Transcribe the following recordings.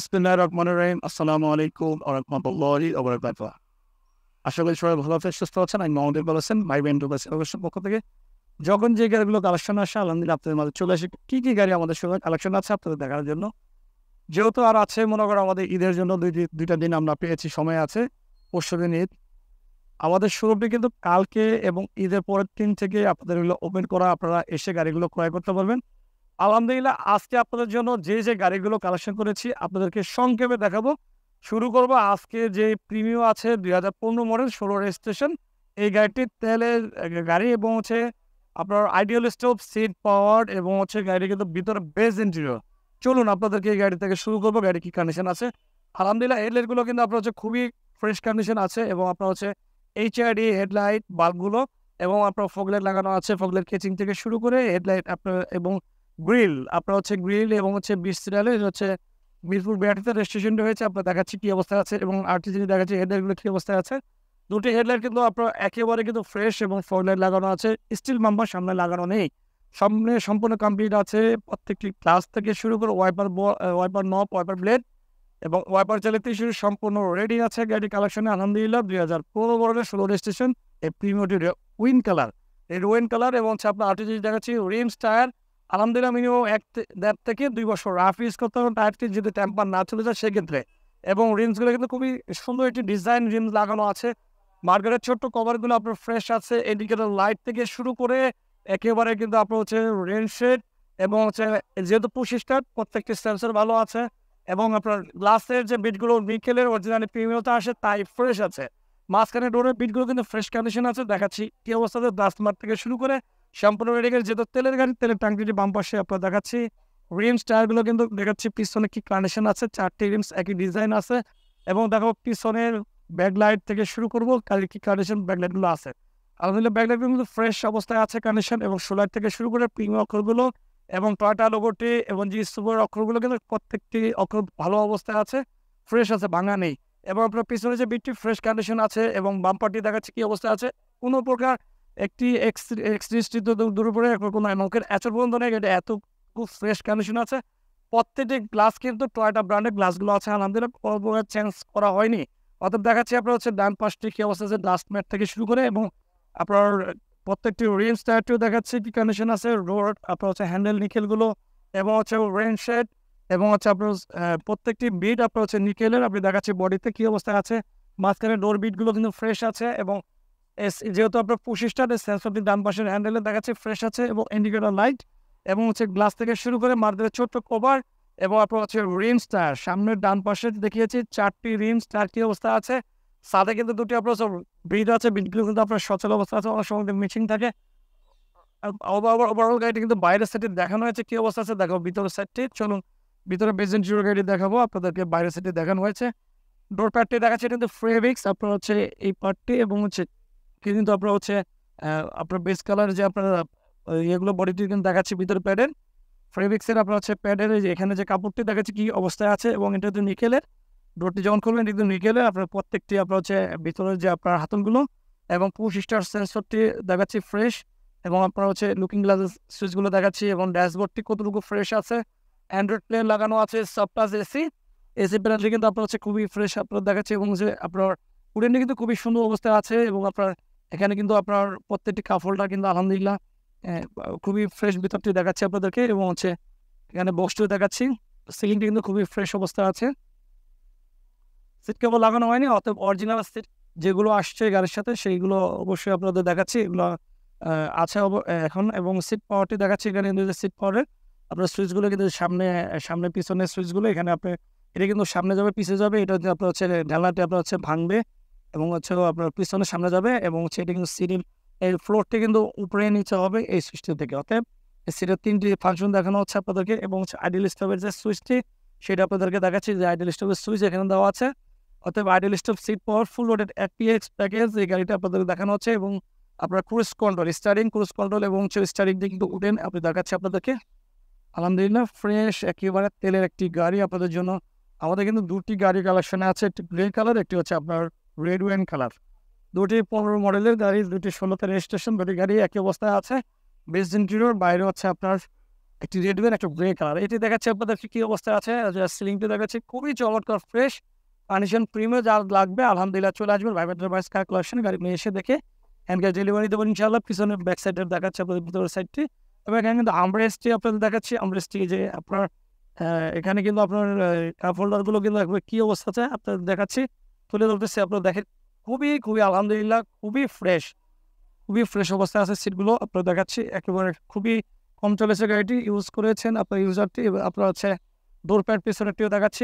বিসমিল্লাহির রহমানির রহিম। আসসালামু আলাইকুম ওয়া রাহমাতুল্লাহি ওয়া বারাকাতুহু। আশা করি সবাই ভালো আছেন, সুস্থ আছেন। আমি মোহাম্মদ ইকবাল হোসেন, ভাই ব্যান্ড অবশ্যই পক্ষ থেকে যখন যে গাড়িগুলো কালেকশন আসে আলহামদুলিল্লাহ আপনাদের মাঝে চলে আসে। কি গাড়ি আমাদের সঙ্গে কালেকশন আছে আপনাদের দেখার জন্য। যেহেতু আর আছে মনে করো আমাদের ঈদের জন্য দুইটা দিন আমরা পেয়েছি, সময় আছে। পরশুদিন ঈদ। আমাদের শোরুমটি কিন্তু কালকে এবং ঈদের পরের দিন থেকে আপনাদের এগুলো ওপেন করা, আপনারা এসে গাড়িগুলো ক্রয় করতে পারবেন। আলহামদুলিল্লাহ আজকে আপনাদের জন্য যে গাড়িগুলো কালেকশন করেছি আপনাদেরকে সংক্ষেপে দেখাবো। শুরু করব আজকে যে প্রিমিও আছে 2015 মডেল 16 রেজিস্ট্রেশন। এই গাড়িটি তেলের গাড়ি এবং হচ্ছে আপনার আইডিয়াল স্টোভ, সিট পাওয়ার এবং হচ্ছে গাড়ি কিন্তু ভিতরে বেজ ইন্টেরিয়র। চলুন আপনাদেরকে এই গাড়ি থেকে শুরু করবো। গাড়ি কি কন্ডিশন আছে। আলহামদুলিল্লাহ হেডলাইটগুলো কিন্তু আপনার হচ্ছে খুবই ফ্রেশ কন্ডিশন আছে এবং আপনার হচ্ছে এইচআইডি হেডলাইট বাল্বগুলো এবং আপনার ফগলাইট লাগানো আছে। ফগলাইট কেচিং থেকে শুরু করে হেডলাইট আপনার এবং গ্রিল আপনার হচ্ছে গ্রিল এবং হচ্ছে 20 সিরিয়ালের হচ্ছে মিরপুর বিআরটিতে রেজিস্ট্রেশনটা হয়েছে। আপনার দেখাচ্ছি কি অবস্থায় আছে এবং আরটিজি দেখাচ্ছি হেডলাইটগুলো কি অবস্থায় আছে। দুটি হেডলাইট কিন্তু আপনার একেবারে কিন্তু ফ্রেশ এবং ফগলাইট লাগানো আছে। স্টিল বাম্পার সামনে লাগানো নেই, সামনে সম্পূর্ণ কমপ্লিট আছে। প্রত্যেকটি গ্লাস থেকে শুরু করে ওয়াইপার নব, ওয়াইপার ব্লেড এবং ওয়াইপার চালিত শুরু সম্পূর্ণ রেডি আছে। গাড়ি কালেকশনে আলহামদুলিল্লাহ 2015 মডেলের 16 রেজিস্ট্রেশন। এই প্রিমিয়টি উইন কালার, এই রোয়েন কালার এবং হচ্ছে আপনার আরটিজি দেখাচ্ছি রিমস টায়ার। আলহামদুলিল্লাহ মিনিমাম 1.5 থেকে 2 বছর রাফ ইউজ করতে হবে টায়ারটি যদি টেম্পার না চলে যায় সেক্ষেত্রে। এবং রিমসগুলো কিন্তু খুবই সুন্দর একটি ডিজাইন রিমস লাগানো আছে। মার্কেটের ছোট্ট কভারগুলো আপনার ফ্রেশ আছে। ইন্ডিকেটর লাইট থেকে শুরু করে একেবারে কিন্তু আপনার হচ্ছে রেন শেড এবং হচ্ছে যেহেতু 25 স্টার প্রত্যেকটি সেন্সর ভালো আছে এবং আপনার গ্লাসের যে বিটগুলো নিকেলের অরিজিনালি প্রিমিয়ামতে আসে তাই ফ্রেশ আছে। মাঝখানে ডোরের বিটগুলো কিন্তু ফ্রেশ কন্ডিশন আছে। দেখাচ্ছি কি অবস্থাতে ডাস্ট মার্ক থেকে শুরু করে সম্পূর্ণ রেডি গেছে। যেহেতু তেলের গাড়ি, তেলের ট্যাঙ্কিটি বাম পাশে আপনার দেখাচ্ছি। রিমস টায়ারগুলো কিন্তু দেখাচ্ছি পিছনে কি কন্ডিশন আছে। 4টি রিমস একই ডিজাইন আছে এবং দেখো পিছনের ব্যাকলাইট থেকে শুরু করবো কালি কি কন্ডিশন ব্যাকলাইটগুলো আছে। আলহামদুলিল্লাহ ব্যাকলাইটগুলো কিন্তু ফ্রেশ অবস্থায় আছে কন্ডিশন এবং সোলার থেকে শুরু করে প্রিমিয়াম অক্ষরগুলো এবং টয়োটা লোগোটি এবং জি সুপার অক্ষরগুলো কিন্তু প্রত্যেকটি অক্ষর ভালো অবস্থায় আছে, ফ্রেশ আছে, ভাঙা নেই। এবং আপনার পিছনে যে বিটটি ফ্রেশ কন্ডিশন আছে এবং বাম্পারটি দেখাচ্ছে কি অবস্থায় আছে। কোনো প্রকার একটি এক্সট্রিস্টিত দূর উপরে কোনো নখের এচর পর্যন্ত নেই। এটা এত খুব ফ্রেশ কন্ডিশন আছে। প্রত্যেকটি গ্লাস কিন্তু টয়োটা ব্র্যান্ডের গ্লাসগুলো আছে। আলহামদুলিল্লাহ কোনো প্রকার চেঞ্জ করা হয়নি। অতএব দেখাচ্ছি আপনার হচ্ছে ডান পাশটি কি অবস্থা আছে ডাস্ট ম্যাট থেকে শুরু করে এবং আপনার প্রত্যেকটি রিমস টায়ারটিও দেখাচ্ছে কি কন্ডিশন আছে। রোড আপনার হচ্ছে হ্যান্ডেল নিকেলগুলো এবং হচ্ছে রেন শেড এবং হচ্ছে আপনার প্রত্যেকটি বিট আপনার হচ্ছে নিকেলের। আপনি দেখাচ্ছি বডিতে কি অবস্থায় আছে। মাঝখানে ডোর বিটগুলো কিন্তু ফ্রেশ আছে এবং যেহেতু আপনার 25 স্টার সেন্সরটি ডান পাশের হ্যান্ডেলে দেখাচ্ছে ফ্রেশ আছে এবং ইন্ডিকেটর লাইট এবং হচ্ছে গ্লাস থেকে শুরু করে মার্কেটের ছোট্ট কভার এবং আপনার হচ্ছে রিমস টায়ার সামনের ডান পাশে দেখিয়েছি 4টি রিমস টায়ার কি অবস্থা আছে। সাথে কিন্তু দুটি আপনার বিট আছে, বিটগুলো কিন্তু আপনার সচল অবস্থা আছে, অনেক সময় মিচিং থাকে। ওভারঅল গাড়িটি কিন্তু বাইরের সাইডে দেখানো হয়েছে কি অবস্থা আছে। দেখো ভিতরের সাইডটি, চলুন ভিতরে বেজেন্ট জিরো গাড়ি দেখাবো আপনাদেরকে। বাইরের সাইডে দেখানো হয়েছে ডোর প্যাডটি দেখাচ্ছে কিন্তু ফেব্রিক্স আপনার হচ্ছে এই পার্টটি এবং হচ্ছে কিন্তু আপনার হচ্ছে আপনার বেস কালার যে আপনার এগুলো বডিটি কিন্তু দেখাচ্ছি ভিতরে প্যাডের ফেব্রিক্সের আপনার হচ্ছে প্যাডের এখানে যে কাপড়টি দেখাচ্ছে কি অবস্থায় আছে এবং এটা তো নিকেলের। ডোরটি যখন খুলবেন কিন্তু নিকেলের আপনার প্রত্যেকটি আপনার হচ্ছে ভিতরের যে আপনার হাতলগুলো এবং 25 স্টার সেন্সরটি দেখাচ্ছি ফ্রেশ এবং আপনার হচ্ছে লুকিং গ্লাসের সুইচগুলো দেখাচ্ছি এবং ড্যাশবোর্ডটি কতটুকু ফ্রেশ আছে। অ্যান্ড্রয়েড প্লে লাগানো আছে, সফটটাচ এসি প্যানেলটি কিন্তু আপনার হচ্ছে খুবই ফ্রেশ আপনার দেখাচ্ছে এবং যে আপনার উডেনটি কিন্তু খুবই সুন্দর অবস্থায় আছে এবং আপনার এখানে কিন্তু আপনার প্রত্যেকটি কাপড়টা কিন্তু আলহামদুলিল্লাহ খুবই ফ্রেশ ভিতরটি দেখাচ্ছে আপনাদেরকে এবং হচ্ছে এখানে বক্সটিও দেখাচ্ছি। সিলিংটি কিন্তু খুবই ফ্রেশ অবস্থায় আছে। সিট কেবল লাগানো হয়নি, অতএব অরিজিনাল সিট যেগুলো আসছে গাড়ির সাথে সেইগুলো অবশ্যই আপনাদের দেখাচ্ছি। এগুলো আছে এখন এবং সিট পাওয়ারটি দেখাচ্ছি। এখানে কিন্তু সিট পাওয়ারের আপনার সুইচগুলো কিন্তু সামনে পিছনের সুইচগুলো এখানে আপনি এটা কিন্তু সামনে যাবে পিছিয়ে যাবে। এটা হচ্ছে আপনার হচ্ছে ঢালাটি আপনার হচ্ছে ভাঙবে এবং হচ্ছে আপনার পিছনে সামনে যাবে এবং হচ্ছে এটা কিন্তু সিটের এই ফ্লোরটি কিন্তু উপরে নিচে হবে এই সুইচটি থেকে। অতএব এই সিটের 3টি ফাংশন দেখানো হচ্ছে আপনাদেরকে এবং হচ্ছে আইডিয়াল স্টপের যে সুইচটি সেটা আপনাদেরকে দেখাচ্ছি যে আইডিয়াল স্টপের সুইচ এখানে দেওয়া আছে। অতএব ideal stop seat power full loaded FPX package এই গাড়িটা আপনাদেরকে দেখানো হচ্ছে এবং আপনার ক্রুজ কন্ট্রোল ক্রুজ কন্ট্রোল এবং হচ্ছে স্টারিং দিয়ে কিন্তু উঠেন আপনি দেখাচ্ছি আপনাদেরকে। আলহামদুলিল্লাহ ফ্রেশ একেবারে তেলের একটি গাড়ি আপনাদের জন্য। আমাদের কিন্তু দুটি গাড়ি কালেকশনে আছে, একটি গ্রে কালার, একটি হচ্ছে আপনার রেড ওয়াইন কালার। দুটি 15 মডেলের গাড়ি, দুটি 16তে রেজিস্ট্রেশন, দুটি গাড়ি একই অবস্থায় আছে। বেস ইন্টেরিয়র বাইরে হচ্ছে আপনার একটি রেড ভ্যান, একটা গ্রে কালার। এটি দেখাচ্ছে আপনাদেরকে কি অবস্থায় আছে। সিলিংটি দেখাচ্ছে খুবই চমৎকার ফ্রেশ কন্ডিশন। প্রিমিয়াম যার লাগবে আলহামদুলিল্লাহ চলে আসবেন ভাই ব্যান্ডার বাইস কার কালেকশন। গাড়ি নিয়ে এসে দেখে হ্যান্ড ক্যাশ ডেলিভারি দেবেন ইনশাআল্লাহ। পিছনে ব্যাক সাইডের দেখাচ্ছে আপনাদের ভিতরের সাইডটি, এবং এখানে কিন্তু আমরেস্টটি আপনাদের দেখাচ্ছি। আমরেস্টটি যে আপনার এখানে কিন্তু আপনার কাপ হোল্ডারগুলো কিন্তু একবার কী অবস্থা আছে আপনাদের দেখাচ্ছি, তুলে ধরতেছি। আপনারা দেখেন খুবই খুবই আলহামদুলিল্লাহ খুবই ফ্রেশ অবস্থায় আছে সিটগুলো। আপনারা দেখাচ্ছি একেবারে খুবই কম চলেছে গাড়িটি, ইউজ করেছেন আপনার ইউজারটি। আপনার হচ্ছে ডোর প্যাড পিছনেরটিও দেখাচ্ছি।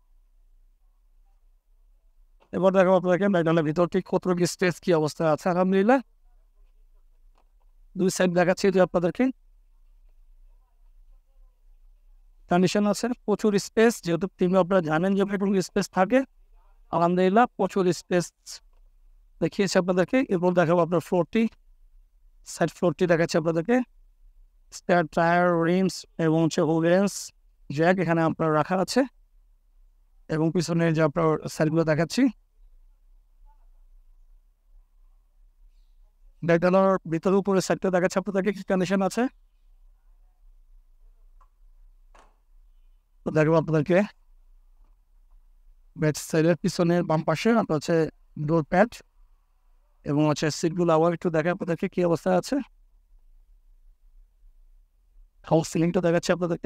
এবার দেখাবো আপনাদেরকে ম্যাকডোনাল্ডের ভিতরটি কতটুকু স্পেস কি অবস্থায় আছে। আলহামদুলিল্লাহ দুই সাইড দেখাচ্ছি যে আপনাদেরকে কন্ডিশন আছে, প্রচুর স্পেস। যেহেতু প্রিমিয়াম আপনারা জানেন যে প্রচুর স্পেস থাকে, আলহামদুলিল্লাহ প্রচুর স্পেস দেখিয়েছি আপনাদেরকে। এরপর দেখাবো আপনার ফ্লোরটি, সাইড ফ্লোরটি দেখাচ্ছি আপনাদেরকে। স্পেয়ার টায়ার, রিমস এবং হচ্ছে হুইলস জ্যাক এখানে আপনার রাখা আছে, এবং পিছনে যে আপনার সাইডগুলো দেখাচ্ছি। ব্যাকডালার ভিতরে উপরে সাইডটা দেখাচ্ছে আপনাদেরকে কি কন্ডিশন আছে। তো দেখবো আপনাদেরকে ব্যাক সাইডের পিছনের বাম পাশে আপনার হচ্ছে ডোর প্যাড এবং হচ্ছে সিটগুলো আবার একটু দেখে আপনাদেরকে কি অবস্থায় আছে। হাউস সিলিংটা দেখাচ্ছে আপনাদেরকে।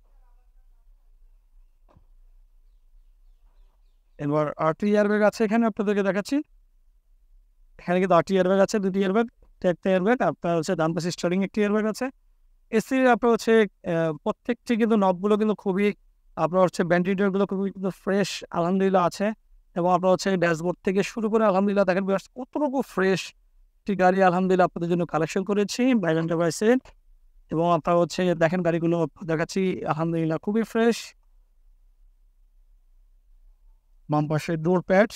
এবার আরটি এয়ারব্যাগ আছে এখানে আপনাদেরকে দেখাচ্ছি। এখানে কিন্তু আরটি এয়ারব্যাগ আছে, দুটি এয়ারব্যাগ, একটা এয়ারব্যাগ আপনার হচ্ছে ডান পাশে স্টারিং একটি এয়ারব্যাগ আছে। এসি আপনার হচ্ছে প্রত্যেকটি কিন্তু নবগুলো কিন্তু খুবই আপনার হচ্ছে ভেন্টিলেটরগুলো খুবই কিন্তু ফ্রেশ আলহামদুলিল্লাহ আছে, এবং আপনার হচ্ছে ড্যাশবোর্ড থেকে শুরু করে আলহামদুলিল্লাহ দেখেন কতটুকু ফ্রেশ একটি গাড়ি আলহামদুলিল্লাহ আপনাদের জন্য কালেকশন করেছি বাই এন্টারপ্রাইজে। এবং আপনার হচ্ছে দেখেন গাড়িগুলো দেখাচ্ছি আলহামদুলিল্লাহ খুবই ফ্রেশ। বাম পাশে ডোর প্যাড,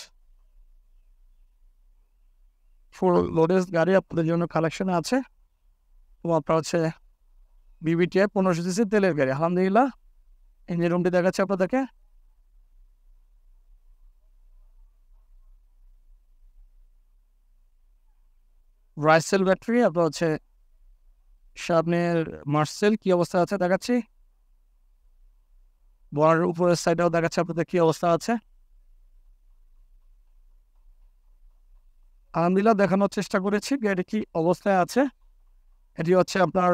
ফুল লোডেজ গাড়ি আপনাদের জন্য কালেকশনে আছে। এবং আপনার হচ্ছে বিবিটিআই 1500 সিসি তেলের গাড়ি আলহামদুলিল্লাহ। ইঞ্জিন রুমটি দেখাচ্ছে আপনাদেরকে। রাইসেল ব্যাটারি আপনার হচ্ছে সামনের মার্সেল কি অবস্থা আছে দেখাচ্ছি। বর্ডারের উপরের সাইডেও দেখাচ্ছে আপনাদের কি অবস্থা আছে। আলহামদুলিল্লাহ দেখানোর চেষ্টা করেছি গাড়ি কি অবস্থায় আছে। এটি হচ্ছে আপনার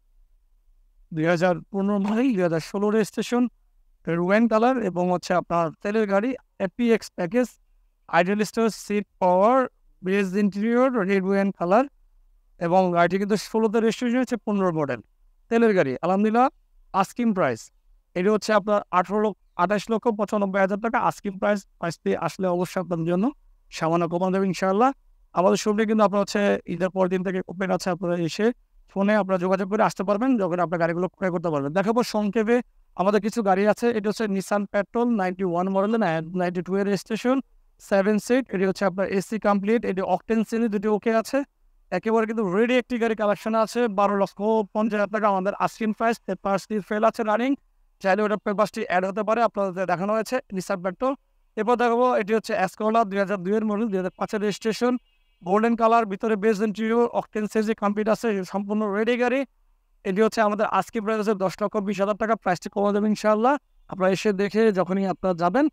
2015 মডেল, 2016 রেজিস্ট্রেশন, রুয়েন কালার, এবং হচ্ছে আপনার তেলের গাড়ি, APX package, idle store, seat power, beige interior, red wine colour, এবং গাড়িটি কিন্তু 16তে রেজিস্ট্রেশন হচ্ছে 15 মডেল তেলের গাড়ি আলহামদুলিল্লাহ। আস্কিং প্রাইস এটি হচ্ছে আপনার 28,95,000 টাকা আস্কিং প্রাইস। প্রাইসটি আসলে অবশ্যই আপনাদের জন্য সামান্য কমান দেবে ইনশাআল্লাহ। আমাদের শোরুমে কিন্তু আপনার হচ্ছে ঈদের পর দিন থেকে ওপেন আছে, আপনারা এসে ফোনে আপনারা যোগাযোগ করে আসতে পারবেন, যখন আপনার গাড়িগুলো ক্রয় করতে পারবেন। দেখাবো সংক্ষেপে আমাদের কিছু গাড়ি আছে। এটি হচ্ছে নিসান পেট্রোল 91 মডেলের 92 এর রেজিস্ট্রেশন, 7 সিট। এটি হচ্ছে আপনার এসি কমপ্লিট, এটি অকটেন সিলি দুটি ওকে আছে, একেবারে কিন্তু রেডি একটি গাড়ি কালেকশন আছে। 12,50,000 টাকা আমাদের আস্কিং প্রাইস। পেপারসটি ফেল আছে রানিং, চাইলে ওটা পেপারসটি অ্যাড হতে পারে, আপনাদের দেখানো হয়েছে নিসান পেট্রোল। এরপর দেখাবো এটি হচ্ছে অ্যাসকোলা 2002 এর মডেল, 2005 এর রেজিস্ট্রেশন, গোল্ডেন কালার, ভিতরে বেজ ইন্টেরিয়র, অকটেন সিজি কমপ্লিট আছে, সম্পূর্ণ রেডি গাড়ি। এটি হচ্ছে আমাদের আজকে প্রাইস আছে 10,20,000 টাকা। প্রাইসটি কমে দেবে ইনশাআল্লাহ, আপনারা এসে দেখে যখনই আপনারা যাবেন।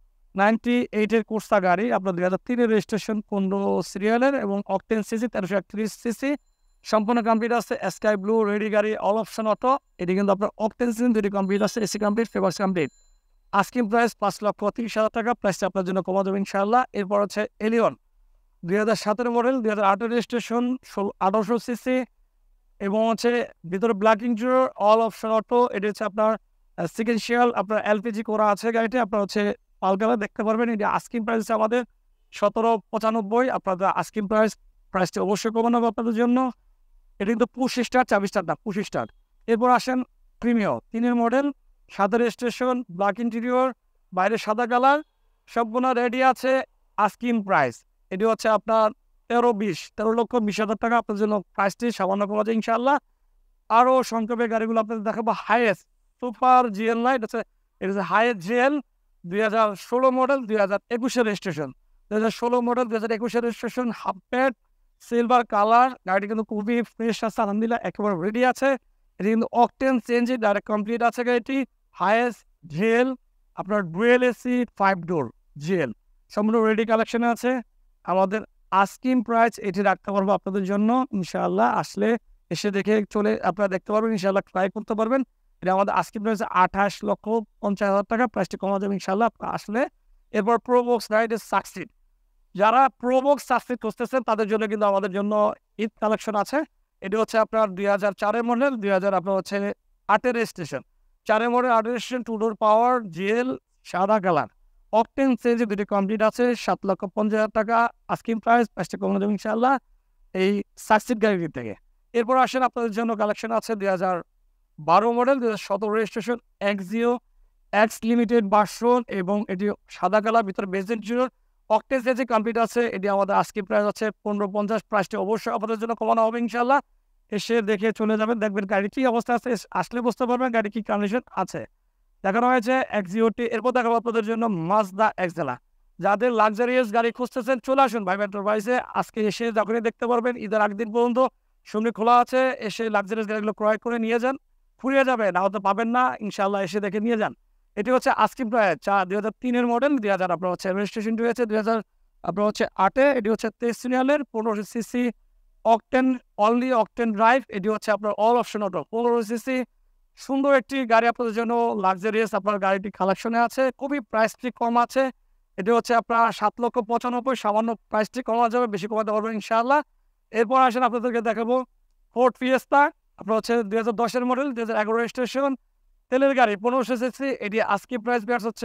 98 এর কোর্সা গাড়ি আপনার 2003 এর রেজিস্ট্রেশন, 15 সিরিয়ালের, এবং অকটেন সিসি 1331 সিসি, সম্পূর্ণ কমপ্লিট আছে। স্কাই ব্লু রেডি গাড়ি, অল অপশন অটো। এটি কিন্তু আপনার অকটেন সিসি দুটি কমপ্লিট আছে, AC complete, papers complete. Asking price 5,30,000 টাকা। প্রাইসটা আপনার জন্য কমা দেবে ইনশাআল্লাহ। এরপর হচ্ছে এলিয়ন 2017 মডেল, 2008 রেজিস্ট্রেশন, 1800 সিসি, এবং হচ্ছে ভিতরে black interior, all option auto. এটি হচ্ছে আপনার সিকেন্সিয়াল আপনার এলপিজি করা আছে গাড়িটি, আপনার হচ্ছে পালকালা দেখতে পারবেন। এটি আস্কিং প্রাইস হচ্ছে আমাদের 17,95,000। আপনাদের আস্কিং প্রাইসটি অবশ্যই কমানো হবে আপনাদের জন্য। এটি কিন্তু পুশ স্টার, চাবি স্টার না, পুশ স্টার। এরপর আসেন Premio 3 model, 7 registration, black interior, বাইরে সাদা কালার, সম্পূর্ণ রেডি আছে। আস্কিং প্রাইস এটি হচ্ছে আপনার 13,20,000 টাকা। আপনার জন্য প্রাইসটি সামান্য কমা যায় ইনশাআল্লাহ। আরও সংক্ষেপে গাড়িগুলো আপনাদের দেখাবো। হাইয়েস্ট সুপার জিএল না, এটা হচ্ছে highest GL 2016 model, 2021 registration, 2016 model, 2021 registration, half pad, silver colour. গাড়িটি কিন্তু খুবই ফ্রেশ আছে আলহামদুলিল্লাহ, একেবারে রেডি আছে। এটি কিন্তু অকটেন সিএনজি ডাইরেক্ট কমপ্লিট আছে গাড়িটি, হাইয়েস্ট জিএল, আপনার ডুয়েল এসি 5 ডোর জিএল সম্পূর্ণ রেডি কালেকশনে আছে। আমাদের আস্কিং প্রাইস এটি রাখতে পারবো আপনাদের জন্য ইনশাআল্লাহ। আসলে এসে দেখে চলে আপনারা দেখতে পারবেন, ইনশাআল্লাহ ট্রাই করতে পারবেন। এটা আমাদের আস্কিং প্রাইস 28,50,000 টাকা, প্রাইসটি কমা যাবে ইনশাআল্লাহ আসলে। এরপর প্রোবক্স রাইড সাকসিড, যারা প্রোবক্স সাকসিড খুঁজতেছেন তাদের জন্য কিন্তু আমাদের জন্য ঈদ কালেকশন আছে। এটি হচ্ছে আপনার 2004-এর মডেল, 2000 আপনার হচ্ছে 8-এর রেজিস্ট্রেশন, 4-এর model 8 registration, 2 door power GL সাদা কালার, অকটেন সিএনজি দুটি কমপ্লিট আছে, 7,50,000 টাকা আস্কিং প্রাইস, প্রাইসটা কমে যাবে ইনশাআল্লাহ এই সাকসিড গাড়ি থেকে। এরপর আসেন আপনাদের জন্য কালেকশন আছে 2012 model, 2017 registration, Axio X limited version এবং এটি সাদা কালার, ভিতরে বেজেন্ট জিরো, অকটেন সিএনজি কমপ্লিট আছে। এটি আমাদের আস্কিং প্রাইস আছে 15,50, প্রাইসটি অবশ্যই আপনাদের জন্য কমানো হবে ইনশাআল্লাহ। এসে দেখে চলে যাবেন, দেখবেন গাড়ি কী অবস্থা আছে, আসলে বুঝতে পারবেন গাড়ি কী কন্ডিশন আছে। দেখানো হয়েছে এক্সিওটি। এরপর দেখাবো আপনাদের জন্য মাজদা এক্সেলা। যাদের লাক্সারিয়াস গাড়ি খুঁজতেছেন চলে আসুন ভাই এন্টারপ্রাইজে, আজকে এসে যখনই দেখতে পারবেন ঈদের আগদিন পর্যন্ত সামনে খোলা আছে, এসে লাক্সারিয়াস গাড়িগুলো ক্রয় করে নিয়ে যান, ফুরিয়ে যাবে না হয়তো পাবেন না ইনশাআল্লাহ, এসে দেখে নিয়ে যান। এটি হচ্ছে আস্কিং প্রাইস 2003-এর মডেল, 2000 আপনার হচ্ছে রেজিস্ট্রেশনটি হয়েছে 2000 আপনার হচ্ছে 8-এ, এটি হচ্ছে 23 সিরিয়ালের 15 CC octane only octane drive, এটি হচ্ছে আপনার অল অপশন অটো 15 সিসি, সুন্দর একটি গাড়ি আপনাদের জন্য লাক্সারিয়াস আপনার গাড়িটি কালেকশনে আছে, খুবই প্রাইসটি কম আছে। এটি হচ্ছে আপনার 7,95,000, সামান্য প্রাইসটি কমা যাবে, বেশি কমাতে পারবেন ইনশাআল্লাহ। এরপর আসেন আপনাদেরকে দেখাবো ফোর্ড ফিয়েস্তা, আপনার হচ্ছে 2010-এর মডেল, 2011 রেজিস্ট্রেশন, তেলের গাড়ি 15 সিসি, এটি আজকে প্রাইস বেয়ার্স হচ্ছে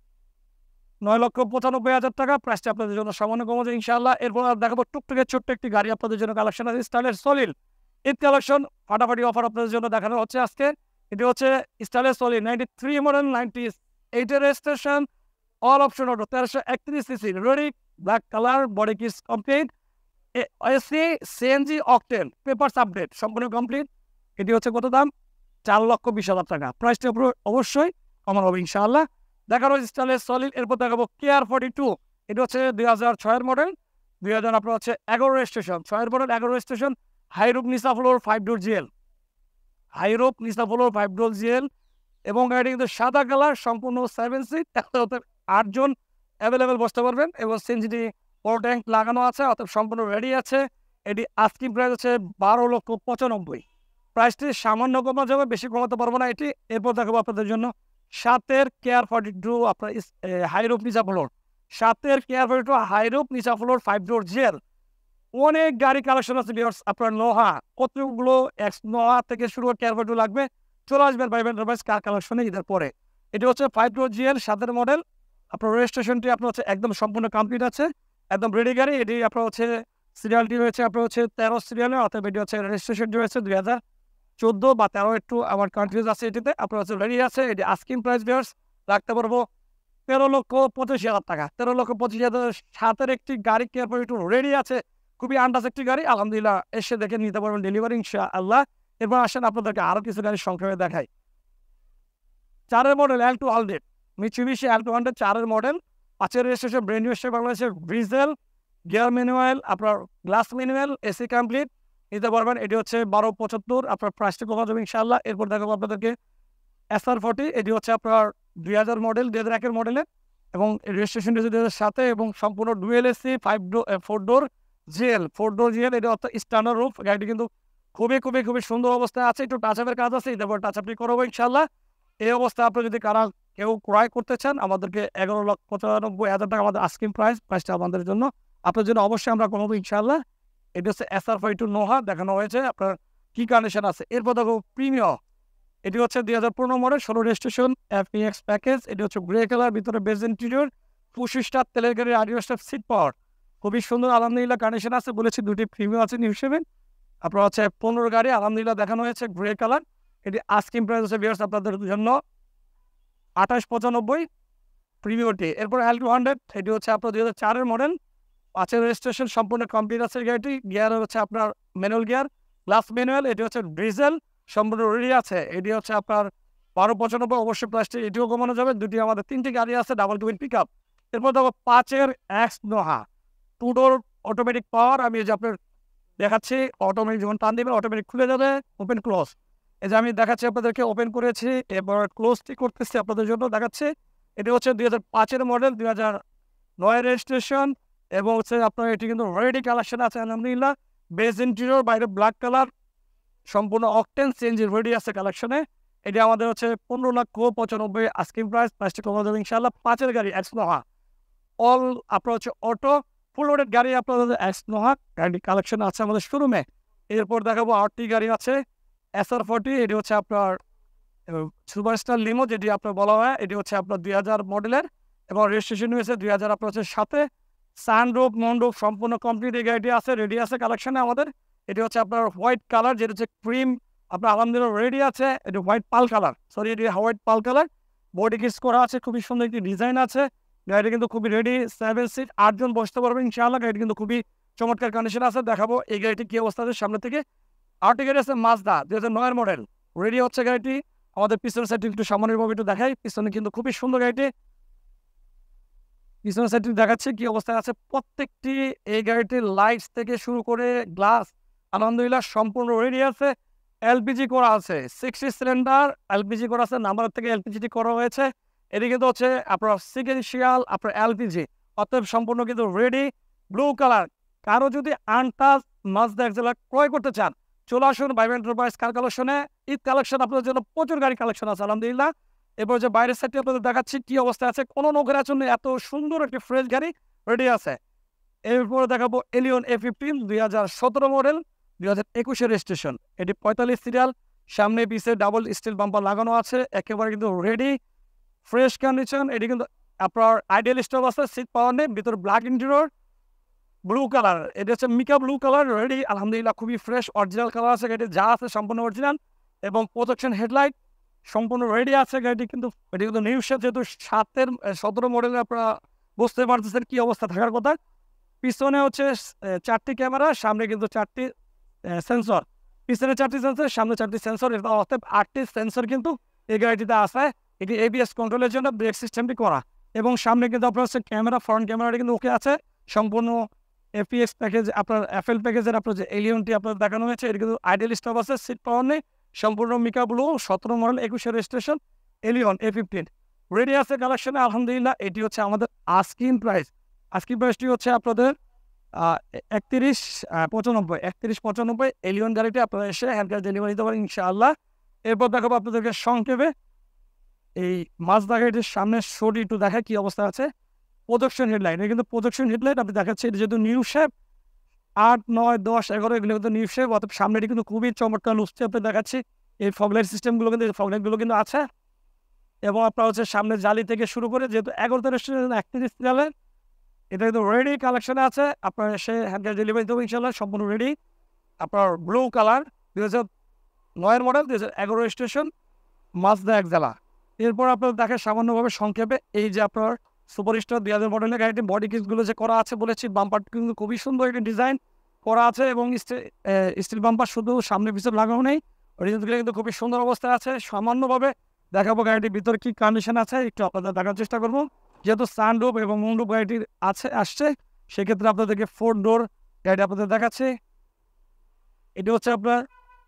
9,95,000 টাকা, প্রাইসটা আপনাদের জন্য সামান্য কমা যায় ইনশাআল্লাহ। এরপর দেখাবো টুকটুকে ছোট্ট একটি গাড়ি আপনাদের জন্য কালেকশন আছে, স্টাইলের সলিড ঈদ কালেকশন, ফাটাফাটি অফার আপনাদের জন্য দেখানো হচ্ছে আজকে। এটি হচ্ছে স্টাইলের সলিড 93 মডেল, 98-এর registration, all option auto 1331 CC, ready black colour, body কিস complete, AC CNG octane, papers update সম্পূর্ণ কমপ্লিট। এটি হচ্ছে কত দাম? 4,20,000 টাকা, প্রাইসটা অবশ্যই কমানো হবে ইনশাআল্লাহ। দেখানো স্টাইলের সলিড। এরপর দেখাবো কেয়ার 42, এটি হচ্ছে 2006-এর মডেল, 2000 আপনার হচ্ছে 11 রেজিস্ট্রেশন, 6-এর মডেল 11 রেজিস্ট্রেশন, হাইরুপ নিসা ফ্লোর 5 ডোর জিএল, হাইরোপ নিসা ফ্লোর 5 ডোর জিএল এবং গাড়িটি কিন্তু সাদা কালার, সম্পূর্ণ 7 সিট, 8 জন অ্যাভেলেবেল বসতে পারবেন এবং সিএনজিটি বড় ট্যাঙ্ক লাগানো আছে, অর্থাৎ সম্পূর্ণ রেডি আছে। এটি আস্কিং প্রাইস হচ্ছে 12,95,000, প্রাইসটি সামান্য কমা যাবে, বেশি কমাতে পারবো না এটি। এরপর দেখাবো আপনাদের জন্য 7-এর কেয়ার 42 আপনার হাইরোপ নিসা ফ্লোর, 7-এর কেয়ার 42 হাইরোপ নিসা ফ্লোর 5 ডোর জিএল। অনেক গাড়ি কালেকশন আছে ভিউয়ার্স, আপনার নোহা কতগুলো এক্স নোহা থেকে শুরু করে কেয়ার 42 লাগবে, চলে আসবেন ভাই এন্টারপ্রাইজ কার কালেকশনে ঈদের পরে। এটি হচ্ছে 5 ডোর জিএল 7-এর মডেল, আপনার রেজিস্ট্রেশনটি আপনার হচ্ছে একদম সম্পূর্ণ কমপ্লিট আছে, একদম রেডি গাড়ি। এটি আপনার হচ্ছে সিরিয়ালটি রয়েছে আপনার হচ্ছে 13 সিরিয়ালে, অর্থাৎ এটি হচ্ছে রেজিস্ট্রেশনটি রয়েছে 2014 বা 13, একটু আমার কনফিউজ আছে এটিতে, আপনার হচ্ছে রেডি আছে। এটি আস্কিং প্রাইস ভিউয়ার্স রাখতে পারবো 13,25,000 টাকা, 13,25,000 7-এর একটি গাড়ি কেয়ার 42 রেডি আছে, খুবই আন্দাজ একটি গাড়ি, আলহামদুলিল্লাহ এসে দেখে নিতে পারবেন ডেলিভারি ইনশাআল্লাহ। এরপর আসেন আপনাদেরকে আরও কিছু গাড়ির সংক্ষেপে দেখাই। 4-এর model L2 hundred, Mitsubishi L200 4-এর মডেল, 5-এর রেজিস্ট্রেশন, ব্র্যান্ড নিউ স্টেট বাংলাদেশের, ডিজেল, গিয়ার ম্যানুয়াল, আপনার গ্লাস ম্যানুয়াল, এসি কমপ্লিট, নিতে পারবেন। এটি হচ্ছে 12,75, আপনার প্রাইসটা কমা যাবে ইনশাআল্লাহ। এরপর দেখাবো আপনাদেরকে SR40, এটি হচ্ছে আপনার 2000 মডেল, 2001-এর মডেলের এবং রেজিস্ট্রেশনটি হচ্ছে 2007 এবং সম্পূর্ণ dual AC 4 door GL, 4 door GL, এটা অর্থাৎ স্ট্যান্ডার্ড রুফ। গাড়িটি কিন্তু খুবই সুন্দর অবস্থায় আছে, একটু টাচ আপের কাজ আছে, এরপর টাচ আপনি করবো ইনশাআল্লাহ। এই অবস্থায় আপনি যদি কেউ ক্রয় করতে চান, আমাদেরকে 11,95,000 টাকা আমাদের আস্কিং প্রাইসটা আমাদের জন্য, আপনার জন্য অবশ্যই আমরা কমাবো ইনশাআল্লাহ। এটি হচ্ছে SR42 নোহা, দেখানো হয়েছে আপনার কি কন্ডিশন আছে। এরপর দেখো প্রিমিও, এটি হচ্ছে 2015 মডেল, 16 রেজিস্ট্রেশন, FEX প্যাকেজ, এটি হচ্ছে গ্রে কালার, ভিতরে বেজ ইন্টেরিয়র, 25 স্টার তেলের গাড়ির, 8 স্টার সিট পাওয়ার, খুবই সুন্দর আলহামদুলিল্লাহ কন্ডিশন আছে। বলেছি দুটি প্রিমিও আছে নিউ 7, আপনার হচ্ছে 15 গাড়ি আলহামদুলিল্লাহ দেখানো হয়েছে গ্রে কালার। এটি আস্কিং প্রাইস হচ্ছে ভিউয়ার্স আপনাদের জন্য 28,95 প্রিমিওটি। এরপর L200, এটি হচ্ছে আপনার 2004-এর মডেল, 5-এর রেজিস্ট্রেশন, সম্পূর্ণ কমপ্লিট আছে গাড়িটি, গিয়ার হচ্ছে আপনার ম্যানুয়াল গিয়ার, গ্লাস ম্যানুয়াল, এটি হচ্ছে ডিজেল, সম্পূর্ণ রেডি আছে। এটি হচ্ছে আপনার 12,95, অবশ্যই প্রাইসটি এটিও কমানো যাবে। দুটি আমাদের 3টি গাড়ি আছে, ডাবল টুইন পিক আপ। এরপর দেখো 5-এর এক্স নোহা 2 ডোর অটোমেটিক পাওয়ার, আমি যে আপনার দেখাচ্ছি, অটোমেটিক যখন টান দেবেন অটোমেটিক খুলে যাবে, ওপেন ক্লোজ, এই যে আমি দেখাচ্ছি আপনাদেরকে, ওপেন করেছি, এবার ক্লোজটি করতেছি আপনাদের জন্য দেখাচ্ছি। এটি হচ্ছে 2005-এর মডেল, 2009 রেজিস্ট্রেশন, এবং হচ্ছে আপনার এটি কিন্তু রেডি কালেকশন আছে আলহামদুলিল্লাহ। বেজ ইন্টেরিয়র, বাইরে ব্ল্যাক কালার, সম্পূর্ণ অকটেন সিএনজি রেডি আছে কালেকশনে। এটি আমাদের হচ্ছে 15,95,000 আস্কিং প্রাইস। প্রাইসটি কমা যাবে ইনশাআল্লাহ। 5-এর গাড়ি এক্স নোহা, অল আপনার হচ্ছে অটো ফুল লোডেড গাড়ি আপনাদের এক্স নোহা গাড়ি কালেকশন আছে আমাদের শোরুমে। এরপর দেখাবো আরটি গাড়ি আছে SR40, এটি হচ্ছে আপনার সুপারস্টার লিমো, যেটি আপনার বলা হয়। এটি হচ্ছে আপনার 2000 মডেলের এবং রেজিস্ট্রেশন হয়েছে 2000 আপনার হচ্ছে 7-এ। সানরুফ মন্ডুপ সম্পূর্ণ কমপ্লিট এই গাড়িটি আছে, রেডি আছে কালেকশনে আমাদের। এটি হচ্ছে আপনার হোয়াইট কালার, যেটা হচ্ছে ক্রিম আপনার আলহামদুলিল্লাহ রেডি আছে। এটি হোয়াইট পাল কালার, সরি এটি হোয়াইট পাল কালার। বডি কিস করা আছে, খুবই সুন্দর একটি ডিজাইন আছে। গাড়িটি কিন্তু খুবই রেডি, 7 সিট, 8 জন বসতে পারবেন ইনশাআল্লাহ। গাড়িটি কিন্তু খুবই চমৎকার কন্ডিশন আছে। দেখাবো এই গাড়িটি কি অবস্থা আছে সামনে থেকে। আরটি গাড়ি আছে মাজদা 2009-এর মডেল, রেডি হচ্ছে গাড়িটি। আমাদের পিছনের সাইডটি একটু সামান্যভাবে একটু দেখাই। পিছনে কিন্তু খুবই সুন্দর গাড়িটি, পিছনের সাইডটি দেখাচ্ছে কি অবস্থায় আছে। প্রত্যেকটি এই গাড়িটির লাইটস থেকে শুরু করে গ্লাস আলহামদুলিল্লাহ সম্পূর্ণ রেডি আছে। এলপিজি করা আছে, 60 সিলিন্ডার এলপিজি করা আছে, নাম্বার থেকে এলপিজিটি করা হয়েছে। এটি কিন্তু হচ্ছে আপনার সিকেন্সিয়াল আপনার এলপিজি, অতএব সম্পূর্ণ কিন্তু রেডি। ব্লু কালার, কারো যদি আনটাচ মাজদা এক্সেলা ক্রয় করতে চান চলে আসুন ভাই এন্টারপ্রাইজ কার কালেকশনে। ঈদ কালেকশন আপনাদের জন্য প্রচুর গাড়ি কালেকশন আছে আলহামদুলিল্লাহ। এরপর যে বাইরের সাইডটি আপনাদের দেখাচ্ছি কি অবস্থায় আছে। কোনো নোংরার জন্য এত সুন্দর একটি ফ্রেশ গাড়ি রেডি আছে। এরপরে দেখাবো এলিয়ন A15 2017 মডেল, 2021-এর রেজিস্ট্রেশন। এটি 45 সিরিয়াল, সামনে পিছে ডাবল স্টিল বাম্পার লাগানো আছে, একেবারে কিন্তু রেডি ফ্রেশ কন্ডিশন। এটি কিন্তু আপনার আইডিয়াল স্টপ আছে, সিট পাওয়ার নেই, ভিতরে ব্ল্যাক ইন্টেরিয়র, ব্লু কালার। এটা হচ্ছে মিকা ব্লু কালার, রেডি আলহামদুলিল্লাহ, খুবই ফ্রেশ অরিজিনাল কালার আছে। গাড়িটি যা আছে সম্পূর্ণ অরিজিনাল এবং প্রোটেকশন হেডলাইট সম্পূর্ণ রেডি আছে। গাড়িটি কিন্তু এটি কিন্তু নিউ শেপ, যেহেতু 17 মডেলের আপনারা বুঝতে পারতেছেন কি অবস্থা থাকার কথা। পিছনে হচ্ছে 4টি ক্যামেরা, সামনে কিন্তু 4টি সেন্সর, পিছনে 4টি সেন্সর, সামনে 4টি সেন্সর, এটা অর্থাৎ 8টি সেন্সর কিন্তু এই গাড়িটিতে আছে। এটি ABS কন্ট্রোলের জন্য ব্রেক সিস্টেমটি করা, এবং সামনে কিন্তু আপনার হচ্ছে ক্যামেরা, ফ্রন্ট ক্যামেরাটি কিন্তু ওকে আছে। সম্পূর্ণ FPX প্যাকেজ আপনার FL প্যাকেজের আপনার যে এলিয়নটি আপনার দেখানো হয়েছে, এটি কিন্তু আইডিয়াল স্টপ আছে, সিট পাওয়ার নেই, সম্পূর্ণ মিকা ব্লু, 17 মডেল, 21-এর রেজিস্ট্রেশন, এলিয়ন A15 রেডি আছে কালেকশনে আলহামদুলিল্লাহ। এটি হচ্ছে আমাদের আস্কিং প্রাইস। আস্কিং প্রাইসটি হচ্ছে আপনাদের 31,95 এলিয়ন গাড়িটি আপনারা এসে হ্যান্ড ক্যাশ ডেলিভারি দিতে পারেন ইনশাআল্লাহ। এরপর দেখাবো আপনাদেরকে সংক্ষেপে এই মাজদা গাড়িটির সামনে শোটি একটু দেখা কি অবস্থা আছে। প্রোজেকশন হেডলাইট, এটা কিন্তু প্রোজেকশন হেডলাইট আপনি দেখাচ্ছে। এটা যেহেতু নিউ শেপ 8, 9, 10, 11 এগুলো কিন্তু নিউ শেপ, অর্থাৎ সামনেটি কিন্তু খুবই চমৎকার লুকসে আপনি দেখাচ্ছি। এই ফগলাইট সিস্টেমগুলো কিন্তু ফগলাইটগুলো কিন্তু আছে, এবং আপনার হচ্ছে সামনে জালি থেকে শুরু করে যেহেতু 11টা রেস্টুরেন্ট 31 সালের, এটা কিন্তু রেডি কালেকশনে আছে। আপনার এসে হ্যান্ড ক্যাশ ডেলিভারি দেবো ইনশাল্লাহ, সম্পূর্ণ রেডি। আপনার ব্লু কালার, 2009-এর মডেল, 2011 রেজিস্ট্রেশন, মাজদা এক্সেলা। এরপর আপনার দেখে সামান্যভাবে সংক্ষেপে এই যে আপনার সুপারস্টার 2000 মডেলের গাড়িটি বডি কিটগুলো যে করা আছে বলেছি, বাম্পার কিন্তু খুবই সুন্দর একটি ডিজাইন করা আছে, এবং স্টিল বাম্পার শুধু সামনে পিছনে লাগানো নেই, অরিজিনালগুলো কিন্তু খুবই সুন্দর অবস্থায় আছে। সামান্যভাবে দেখাবো গাড়িটির ভিতরে কি কন্ডিশন আছে, একটু আপনাদের দেখার চেষ্টা করবো। যেহেতু সানরুফ এবং মুনরুফ গাড়িটির আসছে, সেক্ষেত্রে আপনাদেরকে 4 ডোর গাড়িটি আপনাদের দেখাচ্ছে। এটি হচ্ছে আপনার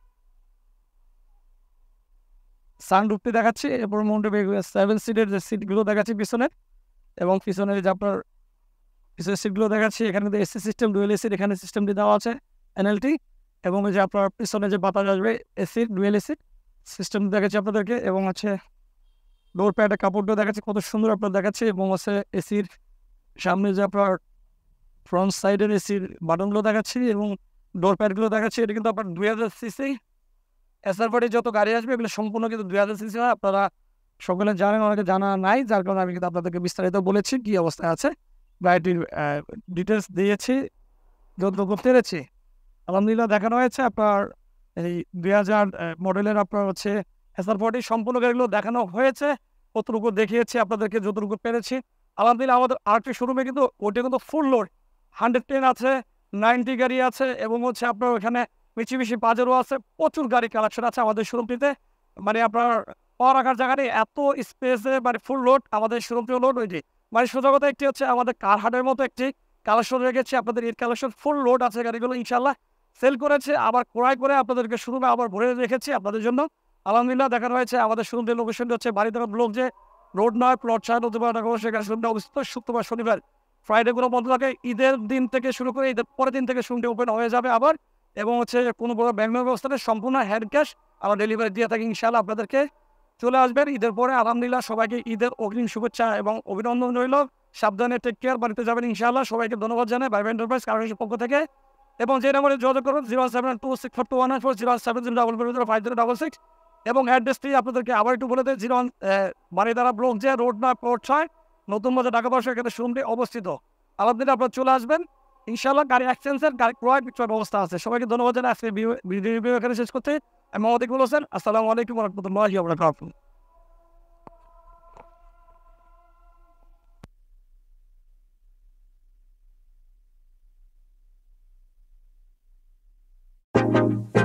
সানরুফটি দেখাচ্ছি, এরপর মুনরুফ 7 সিটের যে সিটগুলো দেখাচ্ছি পিছনে, এবং পিছনের যে আপনার পিছনের সিটগুলো দেখাচ্ছি। এখানে কিন্তু এসি সিস্টেম, ডুয়েল এসির এখানে সিস্টেমটি দেওয়া আছে NLT, এবং এই যে আপনার পিছনে যে বাতাস আসবে এসির ডুয়েল এসি সিস্টেম দেখাচ্ছি আপনাদেরকে, এবং হচ্ছে ডোর প্যাডের কাপড়টাও দেখাচ্ছি কত সুন্দর আপনার দেখাচ্ছি, এবং হচ্ছে এসির সামনে যে আপনার ফ্রন্ট সাইডের এসির বাটনগুলো দেখাচ্ছি, এবং ডোর প্যাডগুলো দেখাচ্ছি। এটা কিন্তু আপনার 2000 সিসি SR40 যত গাড়ি আসবে এগুলো সম্পূর্ণ কিন্তু 2000 সিসি হয়। আপনারা সকলে জানেন, অনেকে জানা নাই, যার কারণে আমি কিন্তু আপনাদেরকে বিস্তারিত বলেছি কি অবস্থায় আছে, গাড়িটির ডিটেলস দিয়েছি যতটুকু পেরেছি আলহামদুলিল্লাহ দেখানো হয়েছে। আপনার এই 2000 মডেলের আপনার হচ্ছে SR40 সম্পূর্ণ গাড়িগুলো দেখানো হয়েছে, কতটুকু দেখিয়েছি আপনাদেরকে যতটুকু পেরেছি আলহামদুলিল্লাহ। আমাদের আরটি শোরুমে কিন্তু ওটা কিন্তু ফুল লোড 110 আছে, 90 গাড়ি আছে, এবং হচ্ছে আপনার ওখানে মিছিমিছি পাজেরও আছে, প্রচুর গাড়ি কালেকশন আছে আমাদের শোরুমটিতে। মানে আপনার পা রাখার জায়গা নেই, এত স্পেসে মানে ফুল লোড আমাদের শোরুমটিও লোড ওইটি। মানে সোজা কথা একটি হচ্ছে আমাদের কার হাটের মতো একটি কালেকশন রেখেছি আপনাদের, এর কালেকশন ফুল লোড আছে গাড়িগুলো ইনশাল্লাহ। সেল করেছে, আবার ক্রয় করে আপনাদেরকে শোরুমে আবার ভরে রেখেছি আপনাদের জন্য। আলহামদুলিল্লাহ দেখানো হয়েছে আমাদের শোরুমের লোকেশনটি হচ্ছে বারিধারা ব্লক যে রোড 9 প্লট 4 নতুবা ঢাকা সেখানে শোরুমটা অবস্থিত। শুক্রবার শনিবার ফ্রাইডে গুলো বন্ধ থাকে। ঈদের দিন থেকে শুরু করে ঈদের পরের দিন থেকে শোরুমটি ওপেন হয়ে যাবে আবার, এবং হচ্ছে কোনো বড় ব্যাংকের ব্যবস্থা নেই, সম্পূর্ণ হ্যান্ড ক্যাশ আমরা ডেলিভারি দিয়ে থাকি। ইনশাআল্লাহ আপনাদেরকে চলে আসবেন ঈদের পরে। আলহামদুলিল্লাহ সবাইকে ঈদের অগ্রিম শুভেচ্ছা এবং অভিনন্দন রইল। সাবধানে টেক কেয়ার, বাড়িতে যাবেন ইনশাআল্লাহ। সবাইকে ধন্যবাদ জানাই ভাই এন্টারপ্রাইজ কারণের পক্ষ থেকে। এবং যে নাম্বারে যোগাযোগ করুন 072642194 070050506, এবং অ্যাড্রেসটি আপনাদেরকে আবার একটু বলে দেয়, বারিধারা ব্লক যে রোড 9 প্লট 6 নতুন বাজার ঢাকা 10 এখানে শোরুমটি অবস্থিত। আলহামদুলিল্লাহ আপনারা চলে আসবেন ইনশাআল্লাহ। গাড়ি এক্সচেঞ্জের গাড়ি ক্রয় বিক্রয় ব্যবস্থা আছে। সবাইকে ধন্যবাদ জানাই। আজকে ভিডিও রিভিউ এখানে শেষ করতে আমি মোহাম্মদ ইকবাল হোসেন। আসসালামু আলাইকুম ওয়া রাহমাতুল্লাহি ওয়া বারাকাতুহু।